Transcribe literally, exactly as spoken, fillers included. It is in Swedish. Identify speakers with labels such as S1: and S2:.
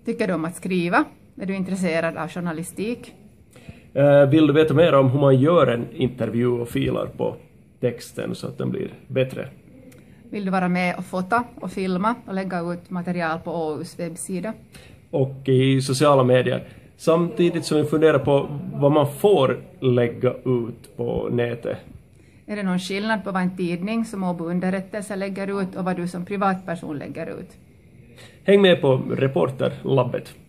S1: Tycker du om att skriva? Är du intresserad av journalistik?
S2: Uh, vill du veta mer om hur man gör en intervju och filar på texten så att den blir bättre?
S1: Vill du vara med och fota och filma och lägga ut material på Å U:s webbsida?
S2: Och i sociala medier. Samtidigt som vi funderar på vad man får lägga ut på nätet.
S1: Är det någon skillnad på vad en tidning som Åbo Underrättelse lägger ut och vad du som privatperson lägger ut?
S2: Häng med på Reporterlabbet.